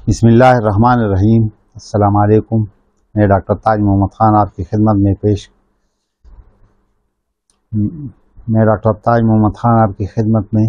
بسم اللہ الرحمن الرحیم۔ السلام علیکم۔ میں ڈاکٹر تاج محمد خان آپ کی خدمت میں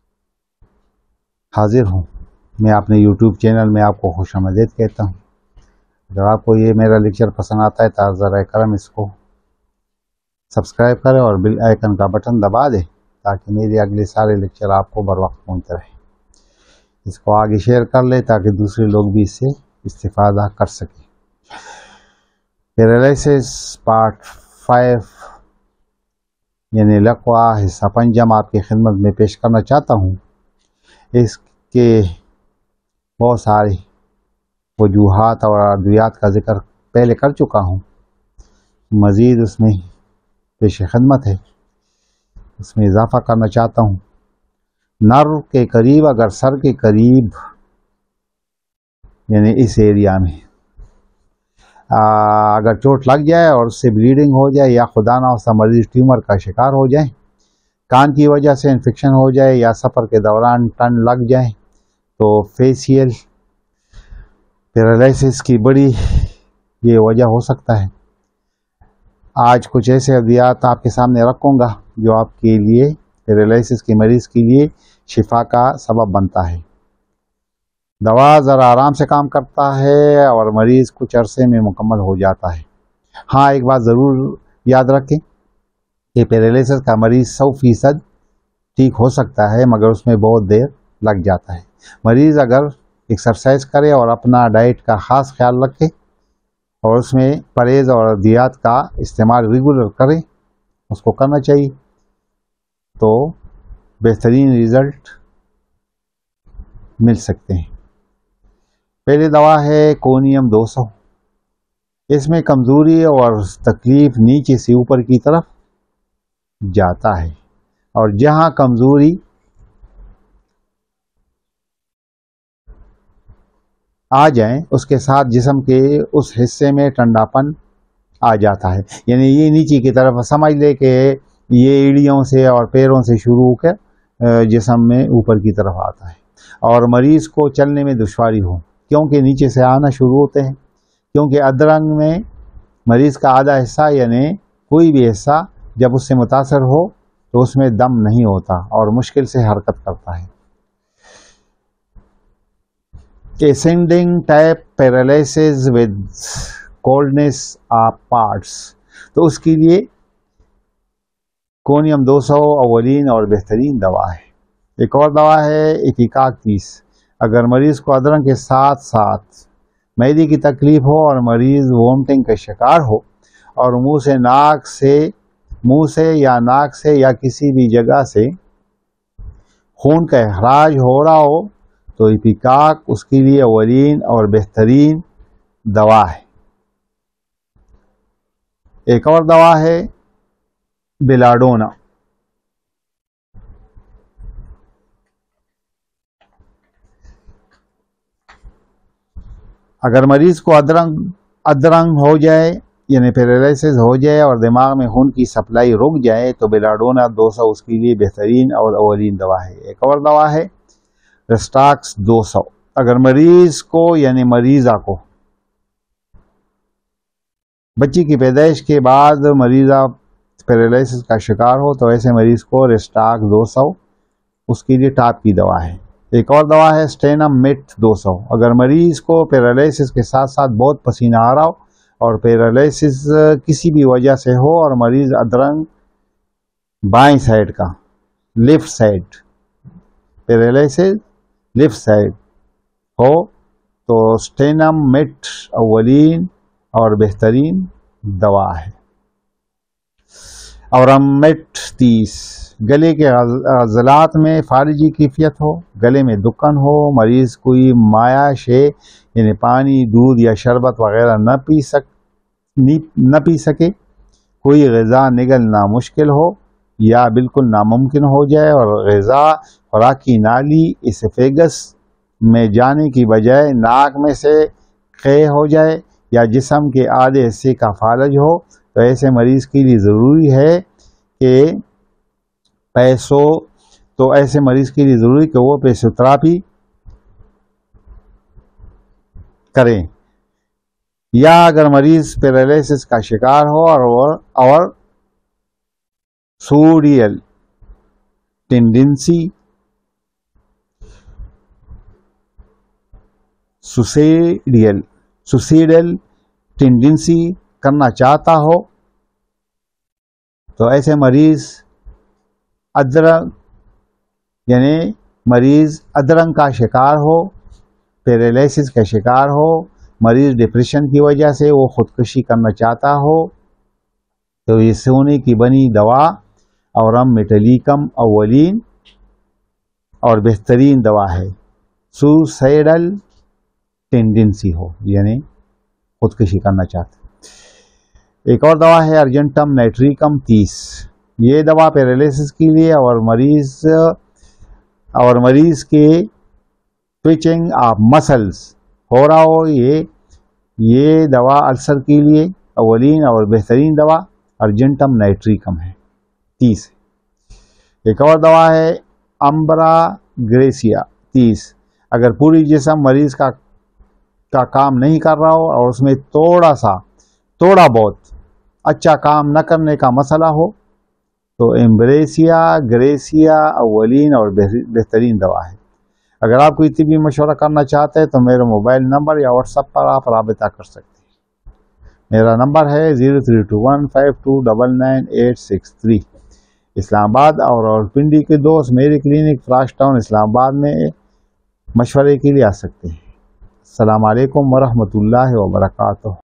حاضر ہوں۔ میں اپنے یوٹیوب چینل میں آپ کو خوش آمدید کہتا ہوں۔ اگر آپ کو یہ میرا لیکچر پسند آتا ہے تو ذرا کرم اس کو سبسکرائب کریں اور بیل آئیکن کا بٹن دبا دیں تاکہ میرے اگلے سارے لیکچر آپ کو بر وقت پہنچتے رہیں۔ اس کو آگے شیئر کر لیں تاکہ دوسرے لوگ بھی اس سے استفادہ کر سکیں۔ پیرالائسس پارٹ 5 یعنی لقوہ حصہ پنجم آپ کی خدمت میں پیش کرنا چاہتا ہوں۔ اس کے بہت ساری وجوہات اور ادویات کا ذکر پہلے کر چکا ہوں، مزید اس میں پیش خدمت ہے، اس میں اضافہ کرنا چاہتا ہوں۔ نرو کے قریب، اگر سر کے قریب یعنی اس ایریا میں اگر چوٹ لگ جائے اور اس سے بلیڈنگ ہو جائے یا خدا نخواستہ مریض ٹیومر کا شکار ہو جائے، کان کی وجہ سے انفیکشن ہو جائے یا سفر کے دوران ٹن لگ جائے تو فیشیل پیرالائسس کی بڑی یہ وجہ ہو سکتا ہے۔ آج کچھ ایسے ادویات آپ کے سامنے رکھوں گا جو آپ کے لیے پیرالائسس کے مریض کے لیے شفا کا سبب بنتا ہے۔ دوا ذرا آرام سے کام کرتا ہے اور مریض کچھ عرصے میں مکمل ہو جاتا ہے۔ ہاں، ایک بات ضرور یاد رکھیں کہ پیرالائسس کا مریض 100% ٹھیک ہو سکتا ہے، مگر اس میں بہت دیر لگ جاتا ہے۔ مریض اگر ایکسرسائز کرے اور اپنا ڈائٹ کا خاص خیال رکھے اور اس میں پرہیز اور ادویات کا استعمال ریگولر کرے، اس کو کرنا چاہیے، تو بہترین رزلٹ مل سکتے ہیں۔ پہلی دوا ہے کونیم 200۔ اس میں کمزوری اور تکلیف نیچے سے اوپر کی طرف جاتا ہے، اور جہاں کمزوری آ جائیں اس کے ساتھ جسم کے اس حصے میں ٹھنڈاپن آ جاتا ہے، یعنی یہ نیچے کی طرف سمجھ لے کہ یہ ایڑیوں سے اور پیروں سے شروع ہو کر جسم میں اوپر کی طرف آتا ہے، اور مریض کو چلنے میں دشواری ہو کیونکہ نیچے سے آنا شروع ہوتے ہیں، کیونکہ ادرنگ میں مریض کا آدھا حصہ یعنی کوئی بھی حصہ جب اس سے متاثر ہو تو اس میں دم نہیں ہوتا اور مشکل سے حرکت کرتا ہے۔ Ascending type paralysis with coldness of parts, تو اس کے لیے کونیم 200 اولین اور بہترین دوا ہے۔ ایک اور دوا ہے ایپیکاک 30۔ اگر مریض کو ادرک کے ساتھ ساتھ معدے کی تکلیف ہو اور مریض وومٹنگ کا شکار ہو اور منہ سے یا ناک سے یا کسی بھی جگہ سے خون کا اخراج ہو رہا ہو تو ایپیکاک اس کے لیے اولین اور بہترین دوا ہے۔ ایک اور دوا ہے بیلاڈونا۔ اگر مریض کو ادرنگ ہو جائے یعنی پیرالائسس ہو جائے اور دماغ میں خون کی سپلائی رک جائے تو بیلاڈونا 200 اس کے لیے بہترین اور اولین دوا ہے۔ ایک اور دوا ہے ریسٹاکس 200۔ اگر مریض کو یعنی مریضہ کو بچی کی پیدائش کے بعد مریضہ پیرالائسس کا شکار ہو تو ایسے مریض کو ریسٹاکس 200 اس کے لیے ٹاپ کی دوا ہے۔ ایک اور دوا ہے اسٹینم مٹ 200۔ اگر مریض کو پیرالائسس کے ساتھ ساتھ بہت پسینہ آ رہا ہو اور پیرالائسس کسی بھی وجہ سے ہو اور مریض ادرنگ بائیں سائڈ کا left side paralysis left side ہو تو اسٹینم مٹ اولین اور بہترین دوا ہے۔ اورامٹ 30۔ گلے کے عضلات میں فالجی کیفیت ہو، گلے میں دکن ہو، مریض کوئی مائع شے یعنی پانی، دودھ یا شربت وغیرہ نہ پی سکے، کوئی غذا نگلنا مشکل ہو یا بالکل ناممکن ہو جائے اور غذا خوراکی نالی اسفیگس میں جانے کی بجائے ناک میں سے قے ہو جائے یا جسم کے آدھے حصے کا فالج ہو تو ایسے مریض کے لیے ضروری ہے کہ وہ فزیوتراپی کریں، یا اگر مریض پیرالائسس کا شکار ہو اور سوڈیل ٹینڈنسی سوسیڈل ٹینڈنسی کرنا چاہتا ہو، تو ایسے مریض مریض ادرنگ کا شکار ہو، پیرالائسس کا شکار ہو، مریض ڈپریشن کی وجہ سے وہ خودکشی کرنا چاہتا ہو، تو یہ سونے کی بنی دوا اورم میٹلیکم اولین اور بہترین دوا ہے سوسائڈل ٹینڈنسی ہو، یعنی خودکشی کرنا چاہتے. ایک اور دوا ہے ارجنٹم نائٹریکم 30. یہ دوا پیرالائسس کے لیے اور مریض کے ٹویچنگ آف مسلز ہو رہا ہو، یہ دوا السر کے لیے اولین اور بہترین دوا ارجنٹم نائٹریکم ہے 30. ایک اور دوا ہے امبرا گریسیا 30. اگر پوری جسم مریض کا کام نہیں کر رہا ہو اور اس میں تھوڑا بہت اچھا کام نہ کرنے کا مسئلہ ہو، تو امبریسیا گریسیا اولین اور بہترین دوا ہے. اگر آپ کوئی طبی مشورہ کرنا چاہتے ہیں تو میرے موبائل نمبر یا واٹس ایپ پر آپ رابطہ کر سکتے ہیں. میرا نمبر ہے 0321529863. اسلام آباد اور راولپنڈی کے دوست میری کلینک فراش ٹاؤن اسلام آباد میں مشورے کے لیے آ سکتے ہیں. السلام علیکم ورحمۃ اللہ وبرکاتہ.